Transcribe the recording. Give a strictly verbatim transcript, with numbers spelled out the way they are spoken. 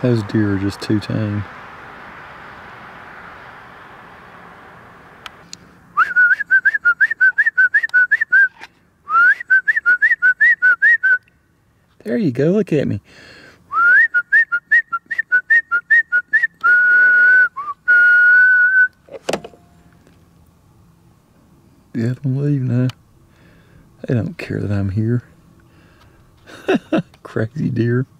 Those deer are just too tame. There you go, look at me. Yeah, don't leave now. They don't care that I'm here. Crazy deer.